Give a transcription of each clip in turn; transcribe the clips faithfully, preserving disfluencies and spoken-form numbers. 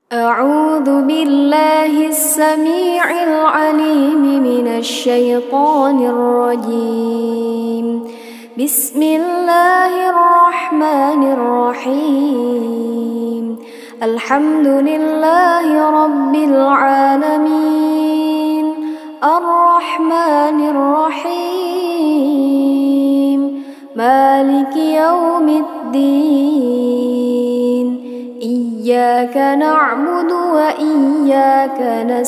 أعوذ بالله السميع العليم من الشيطان الرجيم. بسم الله الرحمن الرحيم. الحمد لله رب العالمين، الرحمن الرحيم، مالك يوم الدين. إياك نعبد وإياك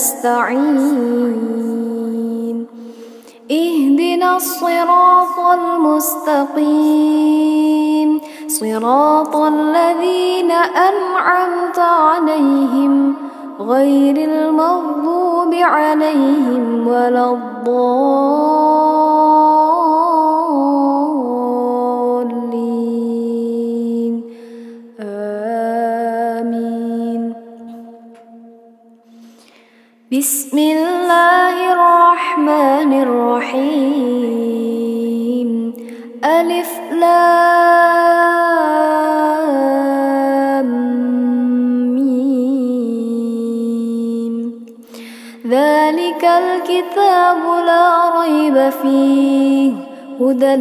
نستعين. اهدنا الصراط المستقيم، صراط الذين أنعمت عليهم غير المغضوب عليهم ولا الضالين. آمين. بسم الله الرحمن الرحيم. ألف لام ميم. ذلك الكتاب لا ريب فيه هدى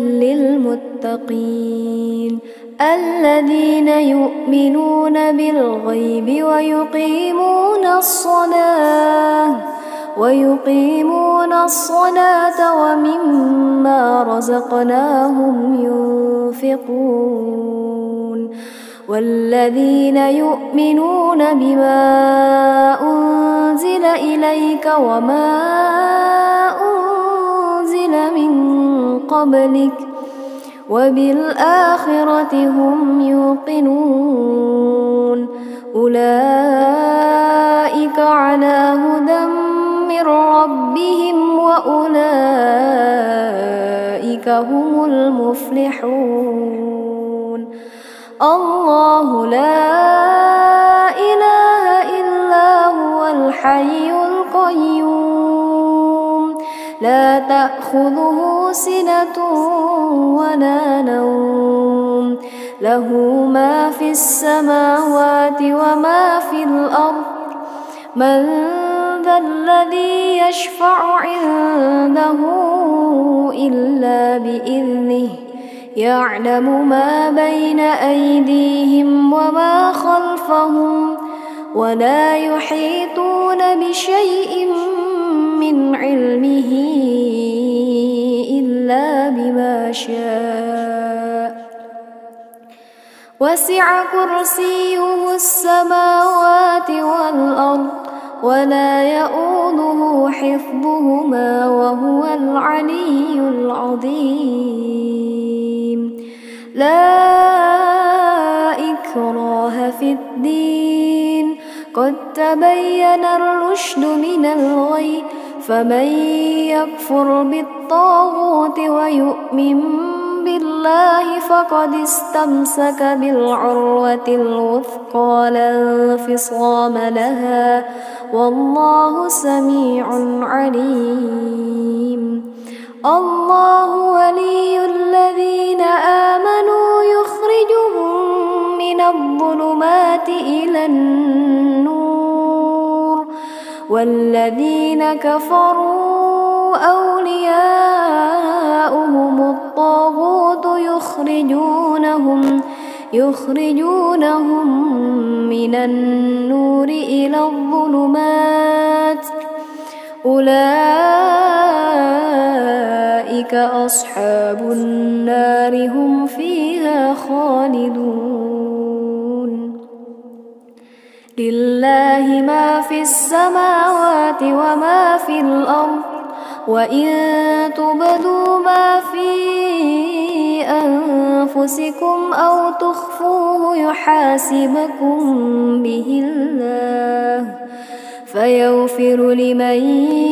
للمتقين الذين يؤمنون بالغيب ويقيمون الصلاة ويقيمون الصلاة ومما رزقناهم ينفقون والذين يؤمنون بما أنزل إليك وما أنزل من قبلك وبالآخرة هم يوقنون. أولئك على هدى من ربهم وأولئك هم المفلحون. الله لا إله إلا هو الحي القيوم، لا تأخذه سنة ولا نوم، له ما في السماوات وما في الأرض. من ذا الذي يشفع عنده إلا بإذنه، يعلم ما بين أيديهم وما خلفهم ولا يحيطون بشيء من علمه إلا بما شاء. وسع كرسيه السماوات والأرض ولا يؤوده حفظهما وهو العلي العظيم. لا إكراه في الدين، قد تبين الرشد من الغي، فمن يكفر بالطاغوت ويؤمن بالله فقد استمسك بالعروة الوثقى لا انفصام لها، والله سميع عليم. الله ولي الذين آمنوا يخرجهم من الظلمات إلى النور، والذين كفروا أولياؤهم الطاغوت يخرجونهم يخرجونهم من النور إلى الظلمات. أولئك أصحاب النار هم فيها خالدون. لله ما في السماوات وما في الأرض، وإن تبدوا ما في أنفسكم أو تخفوه يحاسبكم به الله، فيغفر لمن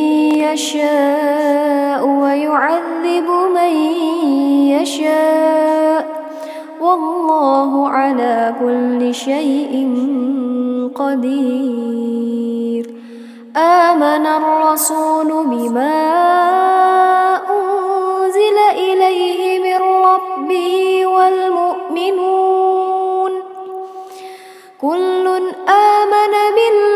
يشاء ويعذب من يشاء، والله على كل شيء قدير. آمن الرسول بما أنزل إليه من ربه والمؤمنون كل آمن بالله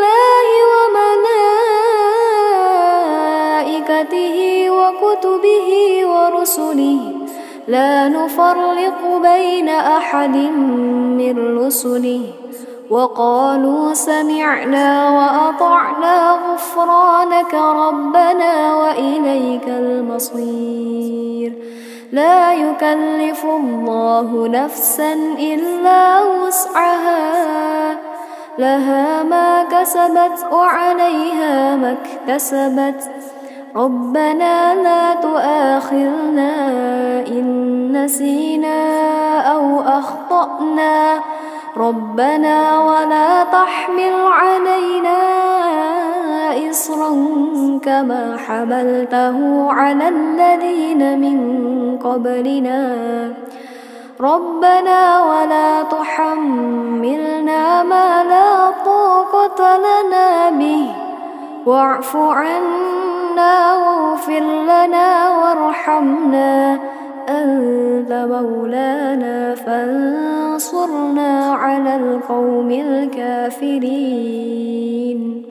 وكتبه ورسله لا نفرق بين أحد من رسله وقالوا سمعنا وأطعنا غفرانك ربنا وإليك المصير. لا يكلف الله نفسا إلا وسعها لها ما كسبت وعليها ما اكتسبت ربنا لا تؤاخذنا إن نسينا أو أخطأنا ربنا ولا تحمل علينا إصرا كما حملته على الذين من قبلنا ربنا ولا تحملنا ما لا طاقة لنا به واعف عنا واغفر لنا وارحمنا أنت مولانا فانصرنا على القوم الكافرين.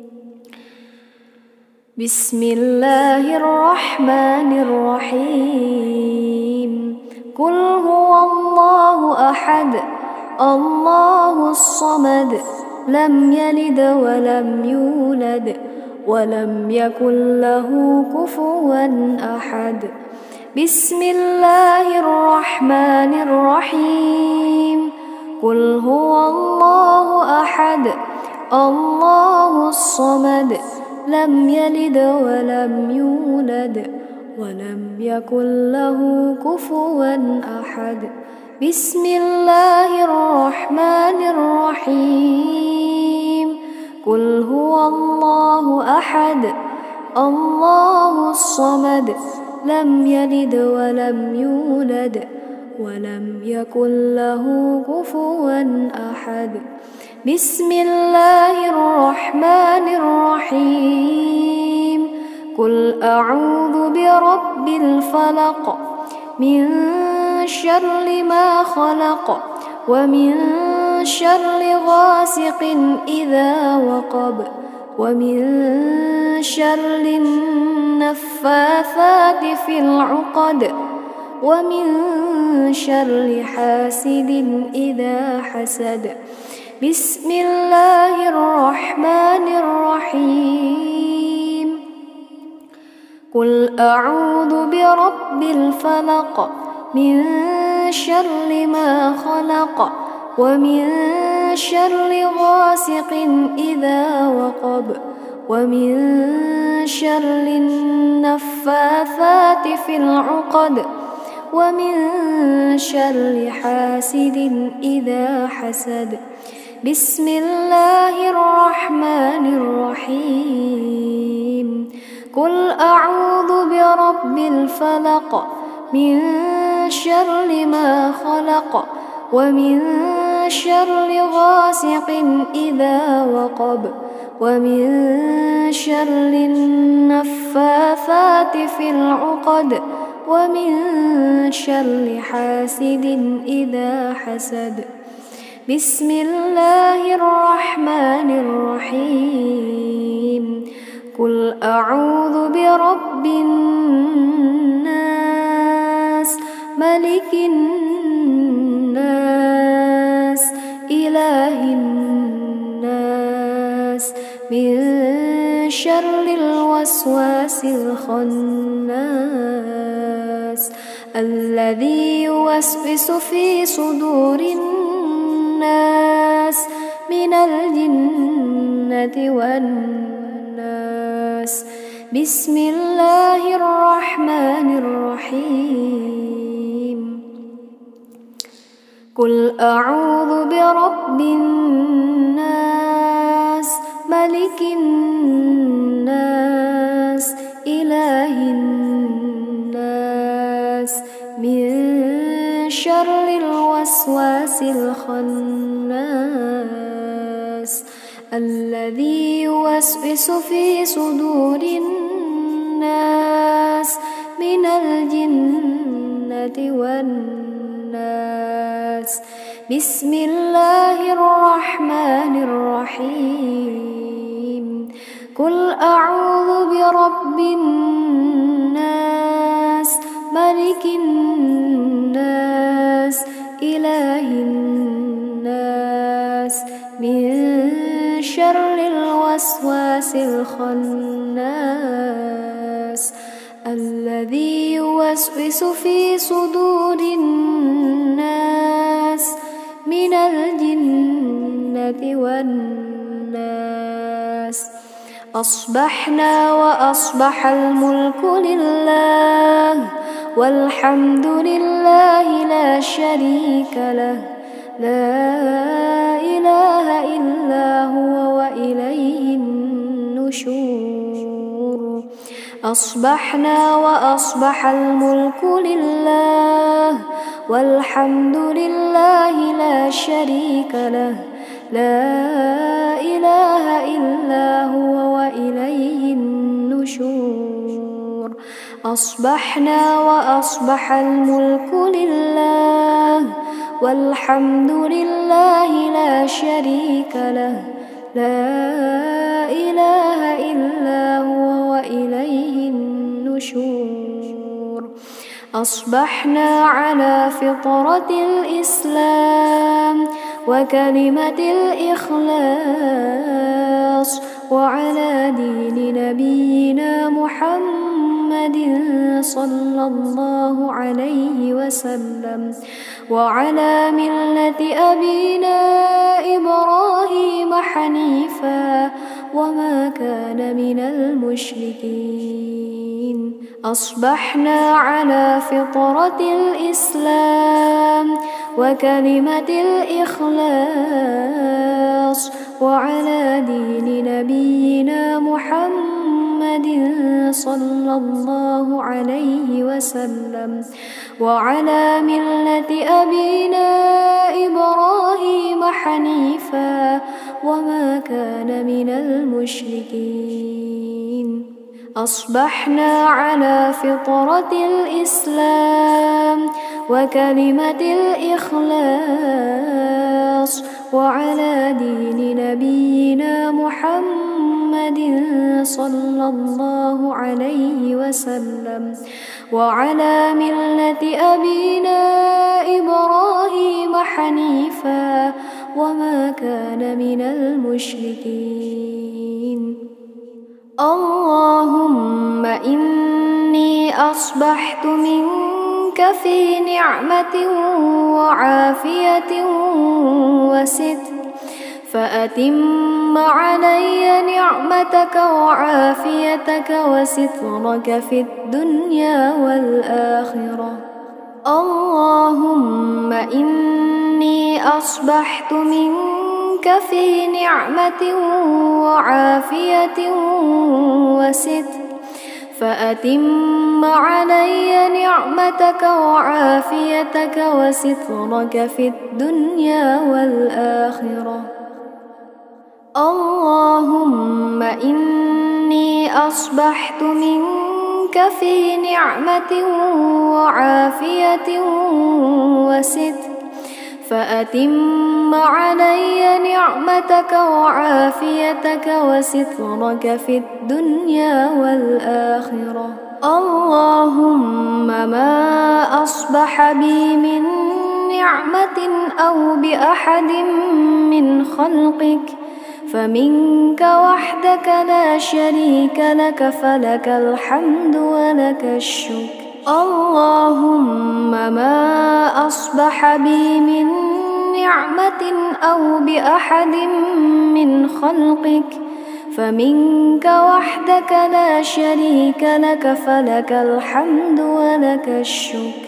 بسم الله الرحمن الرحيم. قل هو الله أحد الله الصمد لم يلد ولم يولد ولم يكن له كفوا أحد. بسم الله الرحمن الرحيم. قل هو الله أحد الله الصمد لم يلد ولم يولد ولم يكن له كفوا أحد. بسم الله الرحمن الرحيم. قل هو الله أحد الله الصمد لم يلد ولم يولد ولم يكن له كفوا أحد. بسم الله الرحمن الرحيم. قل أعوذ برب الفلق من شر ما خلق ومن شر غاسق إذا وقب ومن شر النفاثات في العقد ومن شر حاسد إذا حسد. بسم الله الرحمن الرحيم. قل أعوذ برب الفلق من شر ما خلق ومن شر غاسق إذا وقب ومن شر النفاثات في العقد ومن شر حاسد إذا حسد. بسم الله الرحمن الرحيم. قل أعوذ برب الفلق من شر ما خلق ومن شر غاسق إذا وقب ومن شر النفاثات في العقد ومن شر حاسد إذا حسد. بسم الله الرحمن الرحيم. قل أعوذ برب الناس ملك الناس إله الناس من شر الوسواس الخناس الذي يوسوس في صدور الناس من الجنة والناس. بسم الله الرحمن الرحيم. قل أعوذ برب الناس ملك الناس إله الناس من شر الوسواس الخناس الذي يوسوس في صدور الناس من الجنة والناس. بسم الله الرحمن الرحيم. قل أعوذ برب الناس ملك الناس إله الناس من شر الوسواس الخناس الذي يوسوس في صدور الناس من الجنة والناس. أصبحنا وأصبح الملك لله والحمد لله لا شريك له لا إله إلا هو وإليه النشور. أصبحنا وأصبح الملك لله والحمد لله لا شريك له لا إله إلا هو وإليه النشور. أصبحنا وأصبح الملك لله والحمد لله لا شريك له لا إله إلا هو وإليه النشور. أصبحنا على فطرة الإسلام وكلمة الإخلاص وعلى دين نبينا محمد صلى الله عليه وسلم وعلى ملة أبينا إبراهيم حنيفا وما كان من المشركين. أصبحنا على فطرة الإسلام وكلمة الإخلاص وعلى دين نبينا محمد صلى الله عليه وسلم وعلى ملة أبينا إبراهيم حنيفا وما كان من المشركين. أصبحنا على فطرة الإسلام وكلمة الإخلاص وعلى دين نبينا محمد صلى الله عليه وسلم وعلى ملة أبينا إبراهيم حنيفا وما كان من المشركين. اللهم إني أصبحت منك في نعمة وعافية وستر فأتم علي نعمتك وعافيتك وسترك في الدنيا والآخرة. اللهم إني أصبحت منك في نعمة وعافية وستر فأتم علي نعمتك وعافيتك وسترك في الدنيا والآخرة. اللهم إني أصبحت منك في نعمة وعافية وستر فأتم علي نعمتك وعافيتك وسترك في الدنيا والآخرة. اللهم ما أصبح بي من نعمة أو بأحد من خلقك فمنك وحدك لا شريك لك فلك الحمد ولك الشكر. اللهم ما أصبح بي من نعمة أو بأحد من خلقك فمنك وحدك لا شريك لك فلك الحمد ولك الشكر.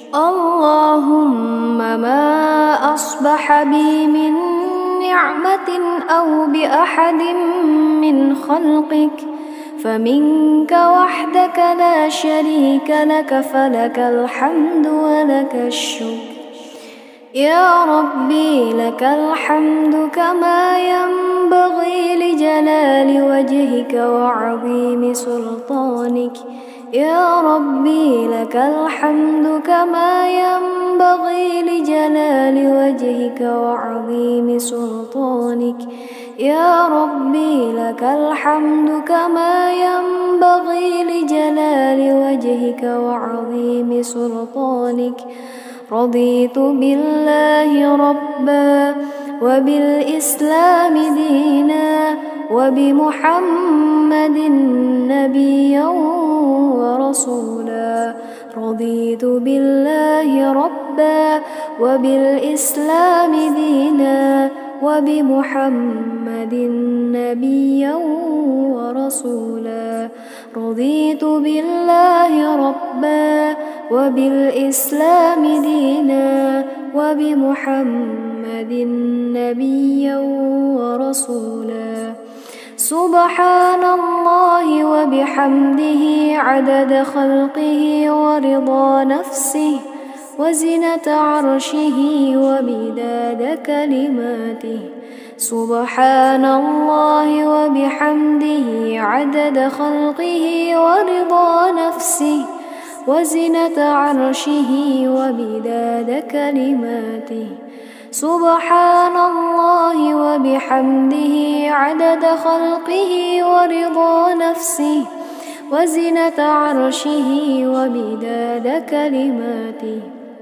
اللهم ما أصبح بي من نعمة أو بأحد من خلقك فمنك وحدك لا شريك لك فلك الحمد ولك الشكر. يا ربي لك الحمد كما ينبغي لجلال وجهك وعظيم سلطانك. يا ربي لك الحمد كما ينبغي ينبغي لجلال وجهك وعظيم سلطانك. يا ربي لك الحمد كما ينبغي لجلال وجهك وعظيم سلطانك. رضيت بالله ربا وبالإسلام دينا وبمحمد نبيا ورسولا. رضيت بالله ربا وبالإسلام دينا وبمحمد نبيا ورسولا. رضيت بالله ربا وبالإسلام دينا وبمحمد نبيا ورسولا. سبحان الله وبحمده عدد خلقه ورضا نفسه وزنة عرشه ومداد كلماته. سبحان الله وبحمده عدد خلقه ورضا نفسه وزنة عرشه ومداد كلماته. سبحان الله وبحمده عدد خلقه ورضا نفسه وزنة عرشه ومداد كلماته.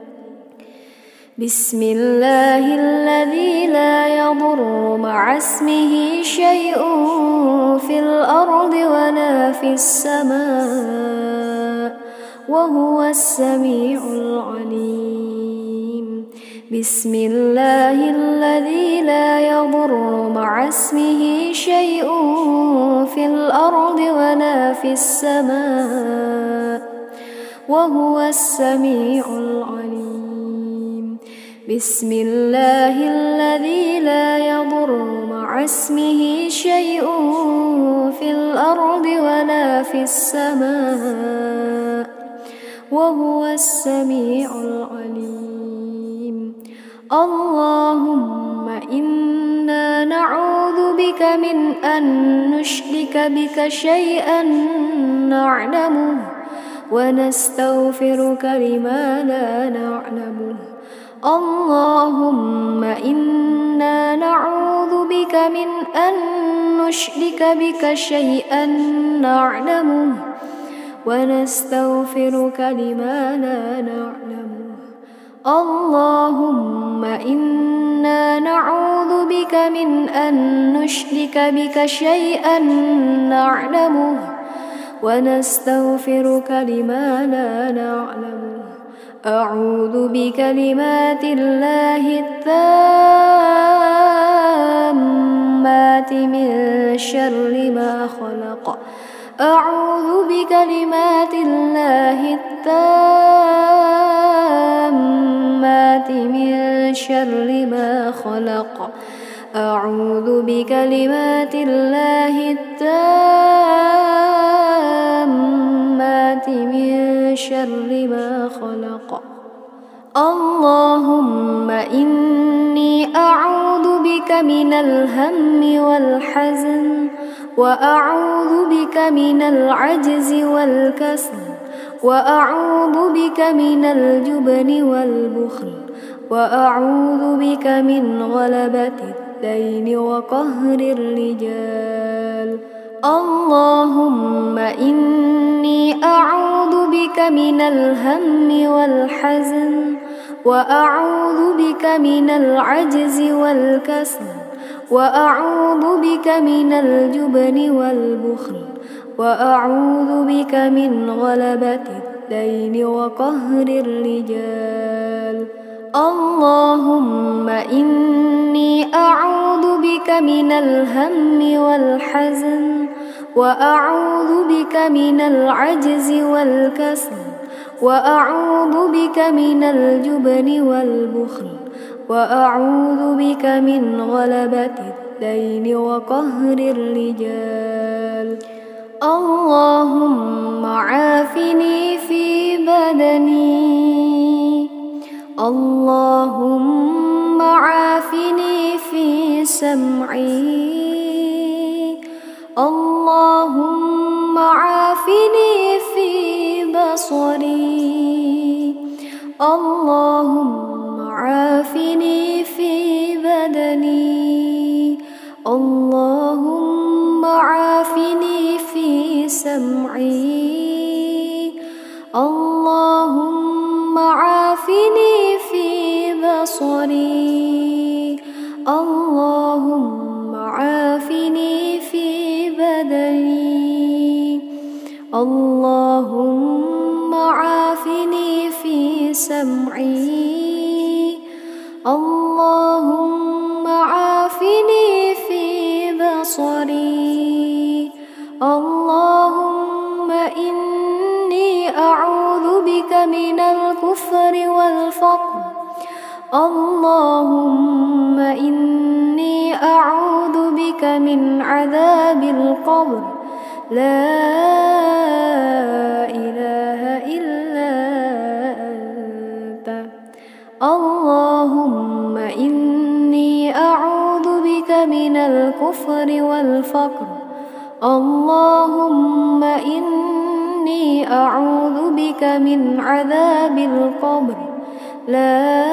بسم الله الذي لا يضر مع اسمه شيء في الأرض ولا في السماء وهو السميع العليم. بسم الله الذي لا يضر مع اسمه شيء في الأرض ولا في السماء وهو السميع العليم. بسم الله الذي لا يضر مع اسمه شيء في الأرض ولا في السماء وهو السميع العليم. اللهم إنا نعوذ بك من أن نشرك بك شيئا نعلمه ونستغفرك لما لا نعلمه. اللهم إنا نعوذ بك من أن نشرك بك شيئا نعلمه ونستغفرك لما لا نعلمه. اللهم إنا نعوذ بك من أن نشرك بك شيئا نعلمه ونستغفرك لما لا نعلمه. أعوذ بكلمات الله التامات من شر ما خلق. أعوذ بكلمات الله التامات من شر ما خلق. أعوذ بكلمات الله التامات من شر ما خلق. اللهم إني أعوذ بك من الهم والحزن وأعوذ بك من العجز والكسل وأعوذ بك من الجبن والبخل وأعوذ بك من غلبة الدين وقهر الرجال. اللهم إني أعوذ بك من الهم والحزن وأعوذ بك من العجز والكسل وأعوذ بك من الجبن والبخل وأعوذ بك من غلبة الدين وقهر الرجال. اللهم إني أعوذ بك من الهم والحزن وأعوذ بك من العجز والكسل وأعوذ بك من الجبن والبخل وأعوذ بك من غلبة الدين وقهر الرجال. اللهم عافني في بدني. اللهم عافني في سمعي. اللهم عافني في بصري. اللهم عافني في بدني اللهم عافني في سمعي اللهم عافني في بصري اللهم عافني في بدني اللهم عافني في سمعي اللهم عافني في بصري اللهم إني أعوذ بك من الكفر والفقر اللهم إني أعوذ بك من عذاب القبر لا إله إلا أنت اللهم إني أعوذ بك من الكفر والفقر اللهم إني أعوذ بك من عذاب القبر لا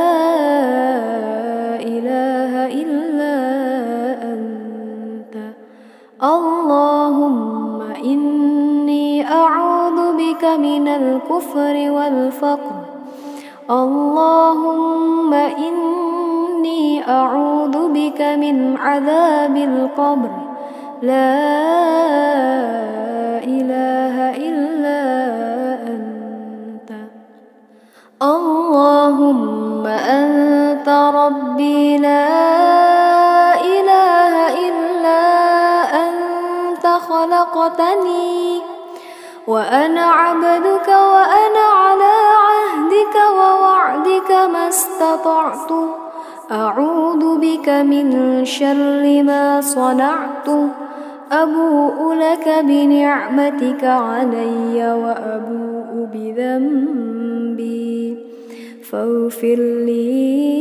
إله إلا أنت اللهم إني أعوذ بك من الكفر والفقر اللهم إني أعوذ بك من عذاب القبر لا إله إلا أنت اللهم أنت ربي لا إله إلا أنت خلقتني وأنا عبدك وأنا على عهدك ووعدك ما استطعت أعوذ بك من شر ما صنعت أبوء لك بنعمتك علي وأبوء بذنبي فاغفر لي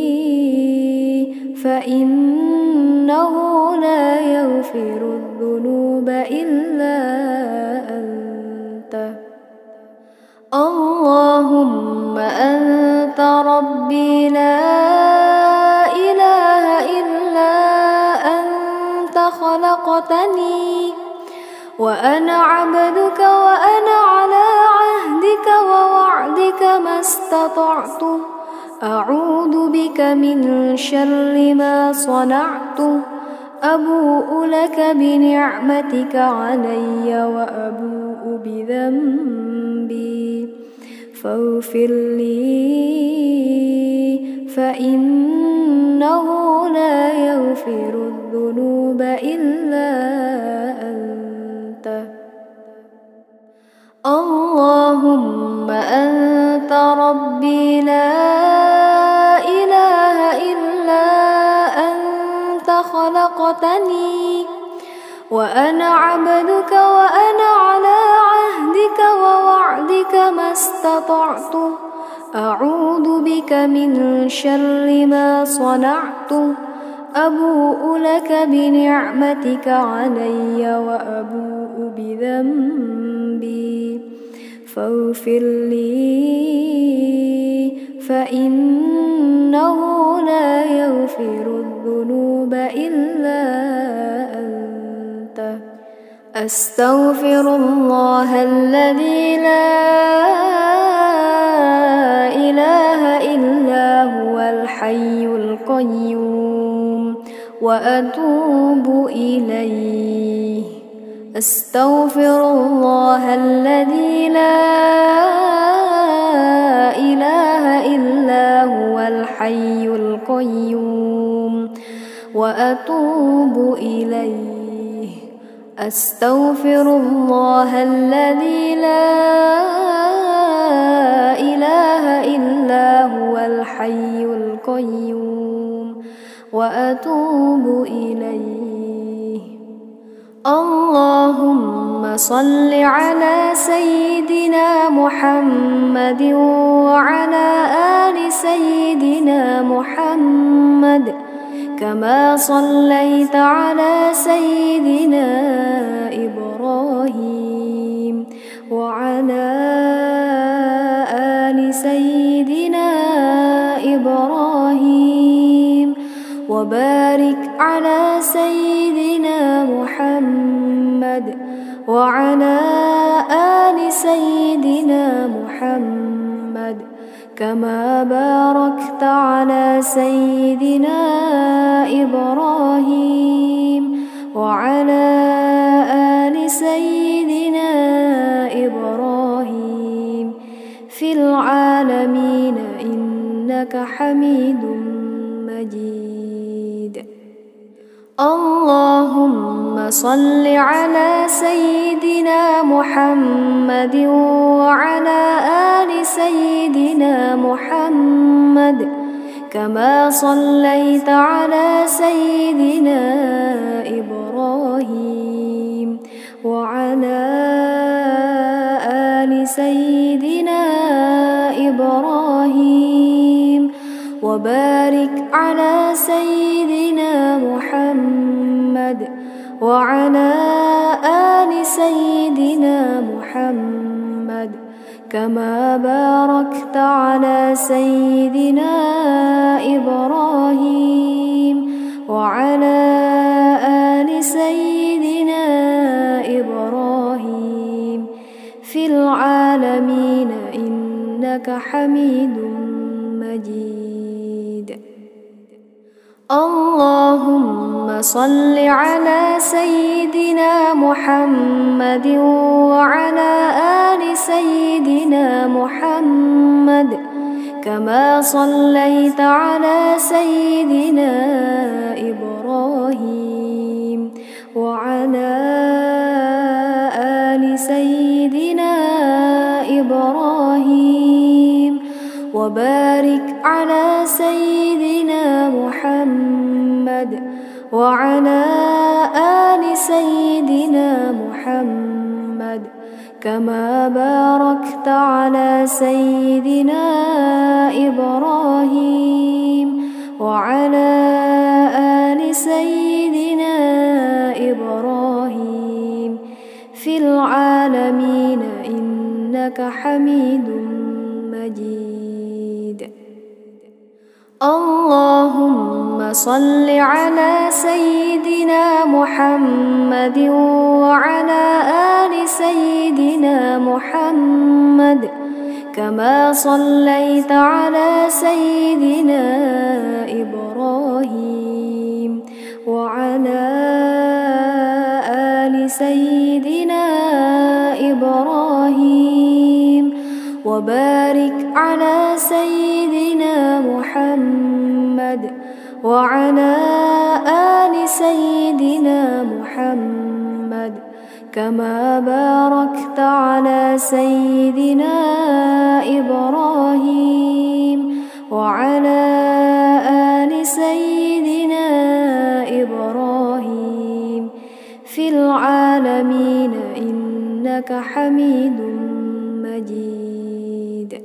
فإنه لا يغفر الذنوب إلا أنت اللهم أنت ربي لا إله إلا أنت خلقتني وأنا عبدك وأنا على عهدك ووعدك ما استطعت أعوذ بك من شر ما صنعت أبوء لك بنعمتك علي وأبوء بذنبي فاغفر لي فإنه لا يغفر الذنوب إلا أنت اللهم أنت ربي لا إله إلا أنت خلقتني وأنا عبدك وأنا على عهدك ووعدك ما استطعت أعوذ بك من شر ما صنعت أبوء لك بنعمتك علي وأبوء بذنبي فاغفر لي فإنه لا يغفر الذنوب إلا أنت أستغفر الله الذي لا إله إلا هو الحي القيوم وأتوب إليه أستغفر الله الذي لا إله إلا هو الحي القيوم وأتوب إليه أستغفر الله الذي لا إله إلا هو الحي القيوم وأتوب إليه اللهم صل على سيدنا محمد وعلى آل سيدنا محمد كما صليت على سيدنا إبراهيم وعلى آل سيدنا إبراهيم وبارك على سيدنا محمد وعلى آل سيدنا محمد كما باركت على سيدنا إبراهيم وعلى آل سيدنا إبراهيم في العالمين إنك حميد مجيد. اللهم صل على سيدنا محمد وعلى آل سيدنا محمد كما صليت على سيدنا إبراهيم وعلى آل سيدنا إبراهيم وبارك على سيدنا محمد وعلى آل سيدنا محمد كما باركت على سيدنا إبراهيم وعلى آل سيدنا إبراهيم في العالمين إنك حميد مجيد. اللهم صل على سيدنا محمد وعلى آل سيدنا محمد كما صليت على سيدنا إبراهيم وعلى آل سيدنا إبراهيم وبارك على سيدنا محمد وعلى آل سيدنا محمد كما باركت على سيدنا إبراهيم وعلى آل سيدنا إبراهيم في العالمين إنك حميد مجيد. اللهم صل على سيدنا محمد وعلى آل سيدنا محمد كما صليت على سيدنا إبراهيم وعلى آل سيدنا إبراهيم وبارك على سيدنا محمد وعلى آل سيدنا محمد كما باركت على سيدنا إبراهيم وعلى آل سيدنا إبراهيم في العالمين إنك حميد مجيد.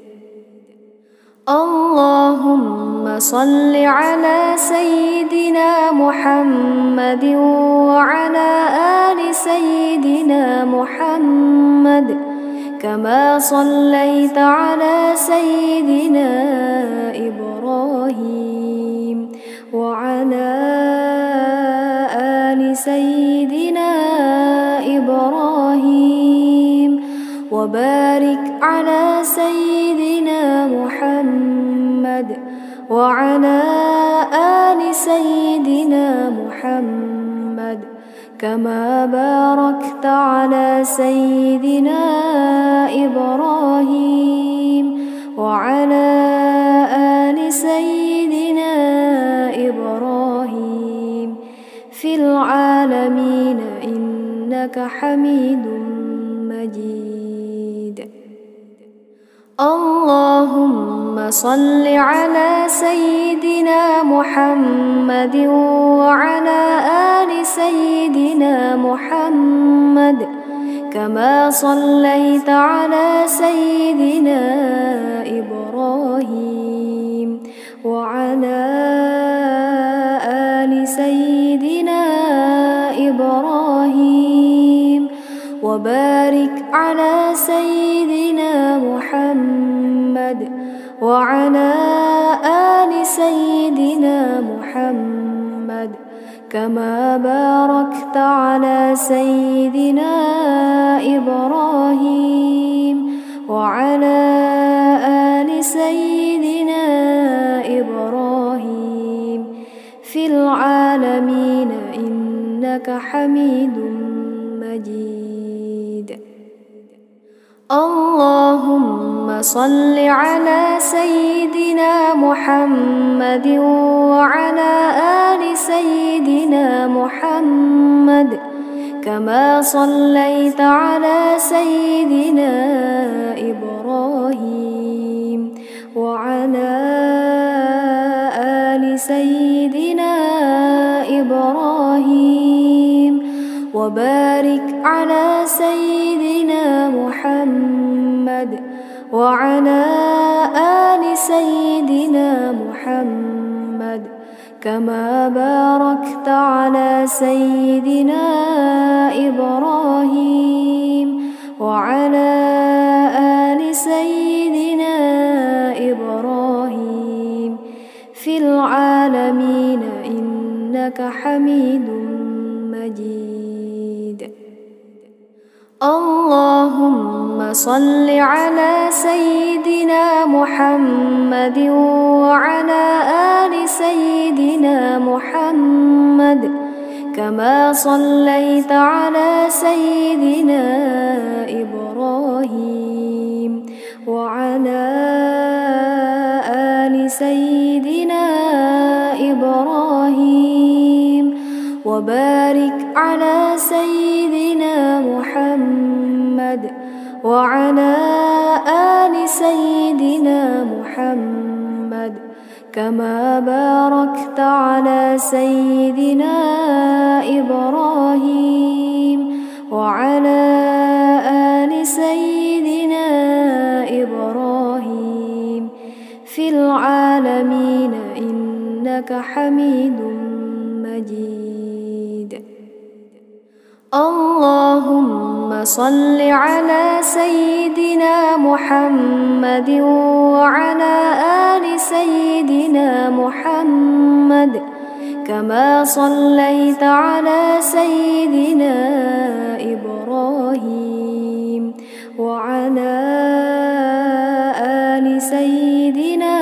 اللهم صل على سيدنا محمد وعلى آل سيدنا محمد كما صليت على سيدنا إبراهيم وعلى آل سيدنا إبراهيم وبارك على سيدنا محمد وعلى آل سيدنا محمد كما باركت على سيدنا إبراهيم وعلى آل سيدنا إبراهيم في العالمين إنك حميد مجيد. اللهم صل على سيدنا محمد وعلى آل سيدنا محمد كما صليت على سيدنا إبراهيم وعلى آل سيدنا إبراهيم وبارك على سيدنا محمد وعلى آل كما باركت على سيدنا إبراهيم وعلى آل سيدنا إبراهيم في العالمين إنك حميد مجيد. اللهم صل على سيدنا محمد وعلى آل سيدنا محمد كما صليت على سيدنا إبراهيم وعلى آل سيدنا إبراهيم وبارك على سيدنا محمد وعلى آل سيدنا محمد كما باركت على سيدنا إبراهيم وعلى آل سيدنا إبراهيم في العالمين إنك حميد مجيد. اللهم صل على سيدنا محمد وعلى آل سيدنا محمد كما صليت على سيدنا إبراهيم وعلى آل سيدنا إبراهيم وبارك على سيدنا محمد وعلى آل سيدنا محمد كما باركت على سيدنا إبراهيم وعلى آل سيدنا إبراهيم في العالمين إنك حميد مجيد. اللهم صل على سيدنا محمد وعلى آل سيدنا محمد كما صليت على سيدنا إبراهيم وعلى آل سيدنا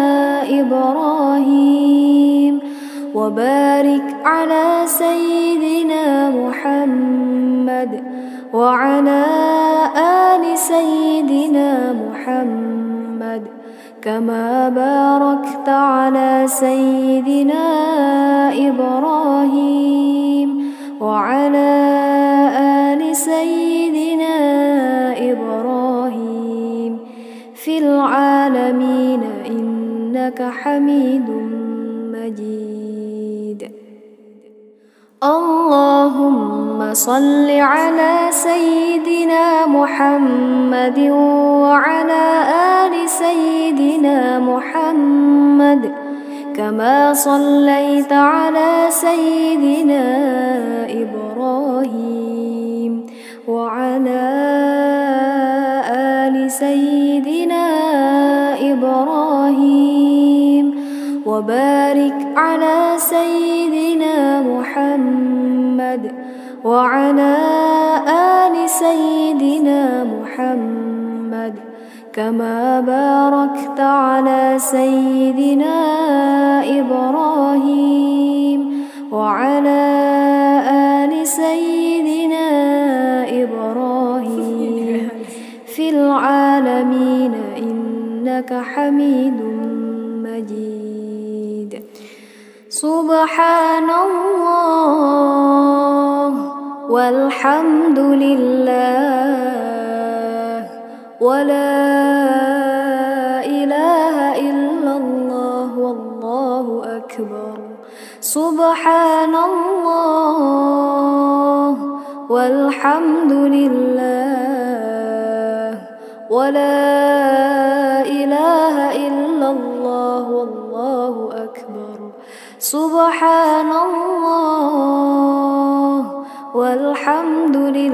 إبراهيم وبارك على سيدنا محمد وعلى آل سيدنا محمد كما باركت على سيدنا إبراهيم وعلى آل سيدنا إبراهيم في العالمين إنك حميد مجيد. اللهم صل على سيدنا محمد وعلى آل سيدنا محمد كما صليت على سيدنا إبراهيم وعلى آل سيدنا إبراهيم وبارك على سيدنا محمد وعلى آل سيدنا محمد كما باركت على سيدنا إبراهيم وعلى آل سيدنا إبراهيم في العالمين إنك حميد مجيد. سبحان الله والحمد لله ولا إله إلا الله والله أكبر. سبحان الله والحمد لله ولا إله إلا الله والله أكبر. سبحان الله والحمد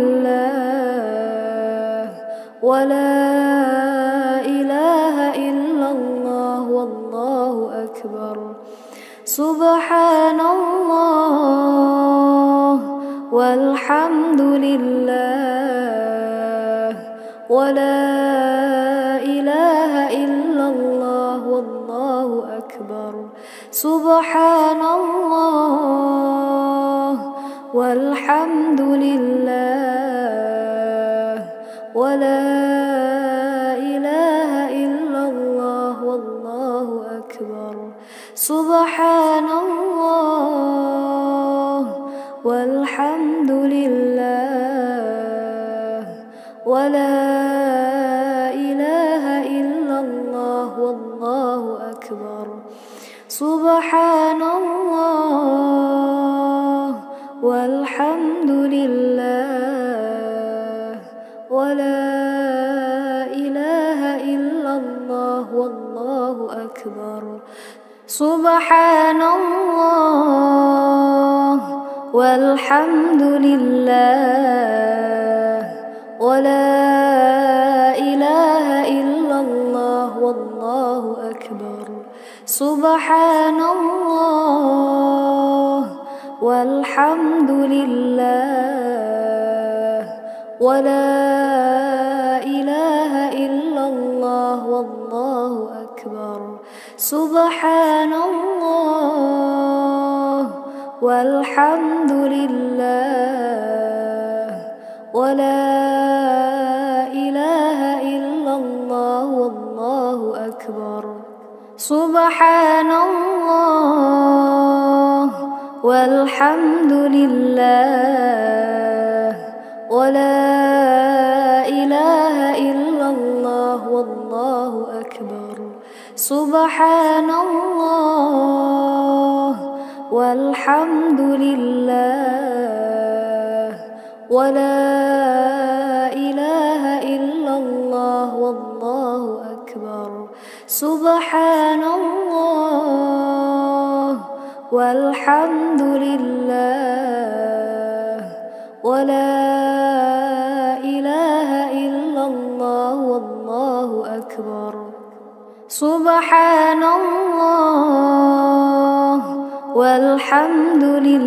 لله ولا إله إلا الله والله أكبر. سبحان الله والحمد لله ولا إله إلا الله والله أكبر سبحان الله والحمد لله ولا إله إلا الله والله أكبر سبحان الله والحمد لله ولا إله إلا الله والله أكبر سبحان الله والحمد لله ولا إله إلا الله والله أكبر سبحان الله والحمد لله ولا إله إلا الله والله أكبر سبحان الله والحمد لله ولا إله إلا الله والله أكبر سبحان الله والحمد لله ولا إله إلا الله والله أكبر سبحان الله والحمد لله ولا إله إلا الله والله أكبر سبحان الله والحمد لله ولا إله إلا الله والله أكبر سبحان الله والحمد لله ولا إله إلا الله والله أكبر سبحان الله والحمد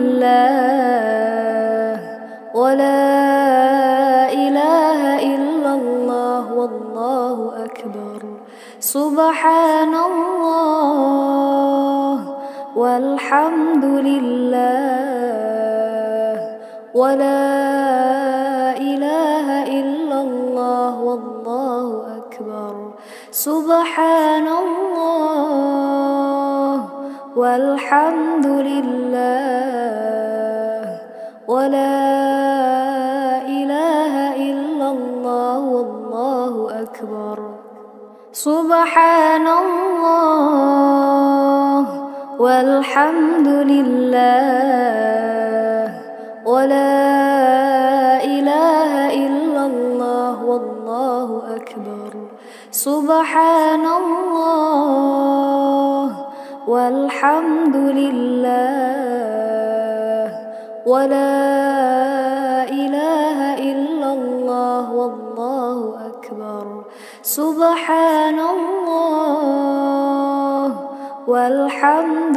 لله ولا إله إلا الله والله أكبر سبحان الله والحمد لله ولا إله إلا الله والله أكبر سبحان الله والحمد لله ولا إله إلا الله والله أكبر سبحان الله والحمد لله ولا إله إلا الله والله أكبر سبحان الله والحمد لله ولا إله إلا الله والله أكبر سبحان الله والحمد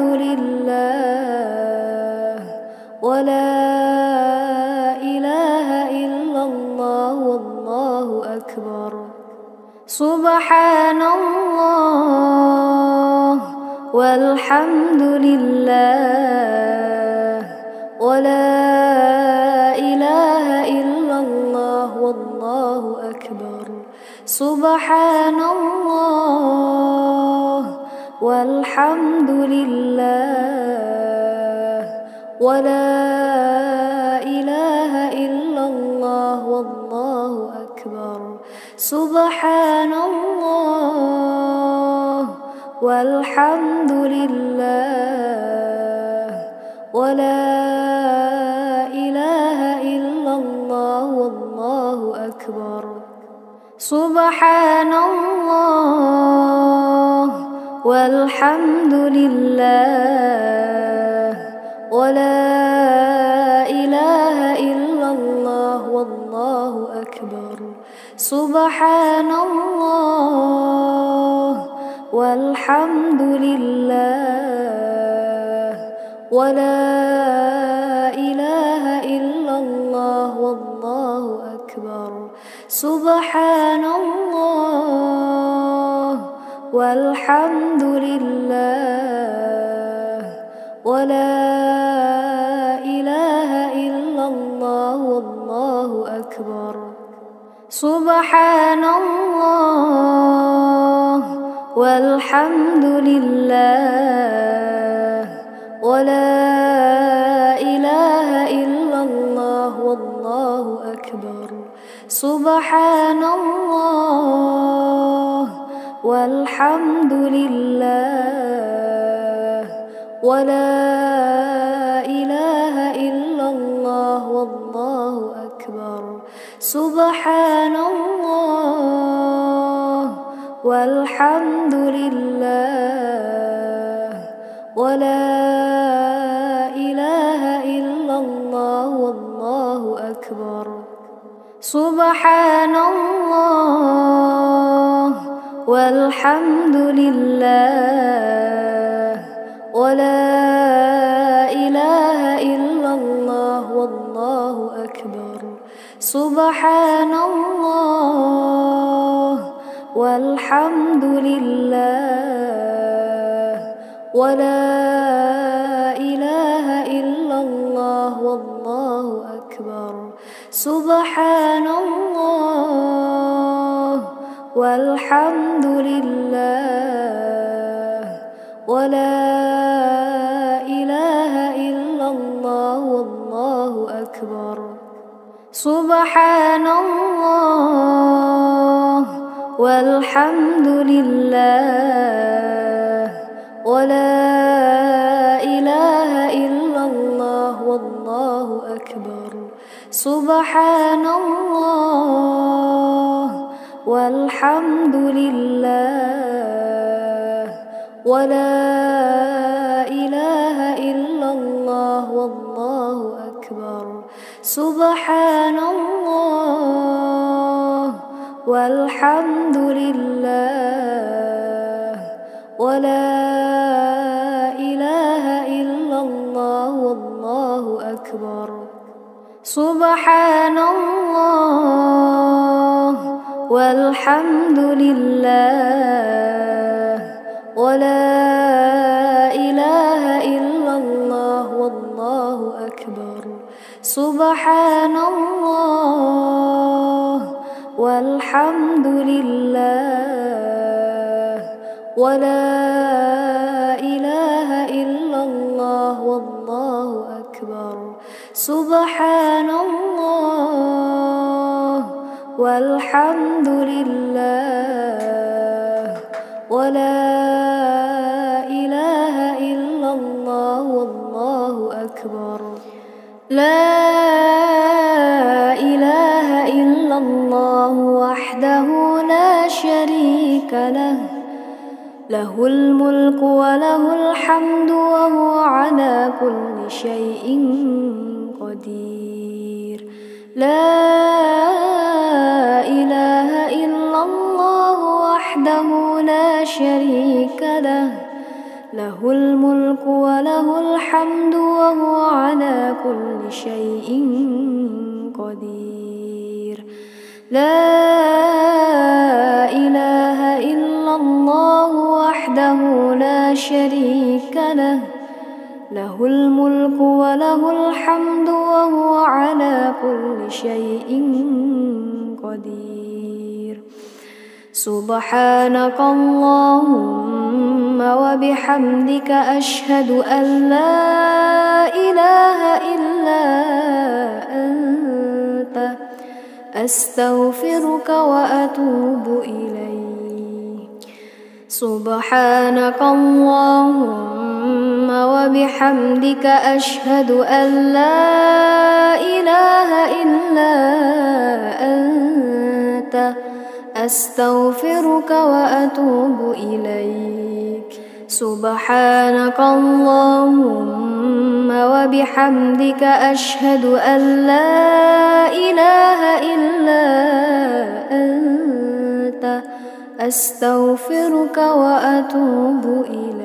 لله ولا إله إلا الله والله أكبر سبحان الله والحمد لله ولا إله إلا الله والله أكبر سبحان الله والحمد لله ولا إله إلا الله والله أكبر سبحان الله والحمد لله ولا إله إلا الله والله أكبر سبحان الله والحمد لله ولا إله إلا الله والله أكبر سبحان الله والحمد لله ولا إله إلا الله والله أكبر. سبحان الله والحمد لله ولا إله إلا الله والله أكبر. سبحان الله والحمد لله ولا إله إلا الله والله أكبر. سبحان الله والحمد لله ولا إله إلا الله والله أكبر. سبحان الله والحمد لله ولا إله إلا الله والله أكبر. سبحان الله والحمد لله ولا إله إلا الله والله أكبر. سبحان الله والحمد لله ولا إله إلا الله والله أكبر. سبحان الله والحمد لله ولا إله إلا الله والله أكبر. سبحان الله والحمد لله ولا إله إلا الله والله أكبر. سبحان الله والحمد لله ولا إله إلا الله والله أكبر. سبحان الله والحمد لله ولا إله إلا الله والله أكبر. سبحان الله والحمد لله ولا إله إلا الله والله أكبر. سبحان الله والحمد لله ولا إله إلا الله والله أكبر. سبحان الله والحمد لله ولا إله إلا الله والله أكبر. لا إله إلا الله وحده لا شريك له له الملك وله الحمد وهو على كل شيء قدير. لا إله إلا الله وحده لا شريك له له الملك وله الحمد وهو على كل شيء قدير. لا إله إلا الله وحده لا شريك له له الملك وله الحمد وهو على كل شيء قدير. سبحانك اللهم وبحمدك أشهد أن لا إله إلا أنت أستغفرك وأتوب إليك. سبحانك اللهم وبحمدك أشهد أن لا إله إلا أنت أستغفرك وأتوب إليك. سبحانك اللهم وبحمدك أشهد أن لا إله إلا أنت أستغفرك وأتوب إليك.